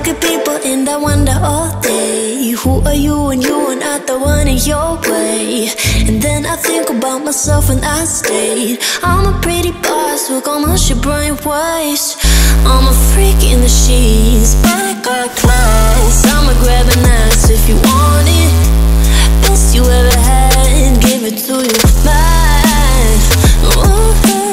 look at people and I wonder all day, who are you when you are not the one in your way? And then I think about myself when I stayed. I'm a pretty boss with almost your brain waste. I'm a freak in the sheets, but I got class. I'ma grab an ass if you want it. Best you ever had, give it to you back. Ooh.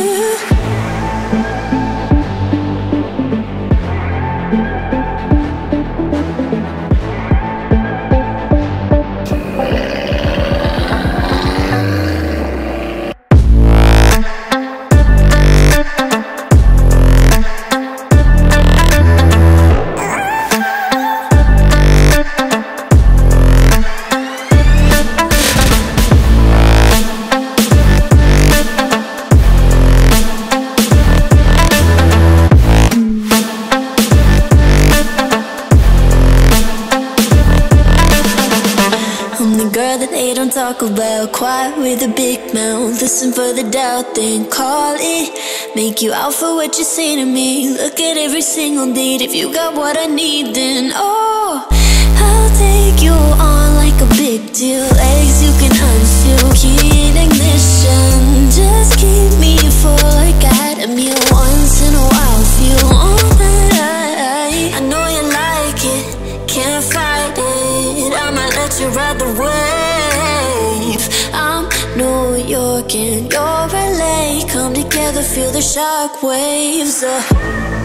Talk about quiet with a big mouth. Listen for the doubt, then call it. Make you out for what you say to me. Look at every single date. If you got what I need, then oh, I'll take you on like a big deal. Legs you can unseal, key in ignition. Just keep me full like I had a meal once in a while. Feel all that I know you like it, can't fight it. I might let you ride the wave. I'm New York and you're LA. Come together, feel the shock waves.